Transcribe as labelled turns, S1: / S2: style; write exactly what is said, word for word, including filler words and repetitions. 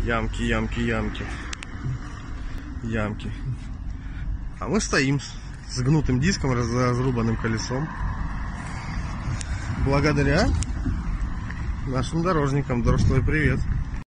S1: Ямки, ямки, ямки. Ямки. А мы стоим с гнутым диском, разрубанным колесом. Благодаря нашим дорожникам. Дорож, твой привет.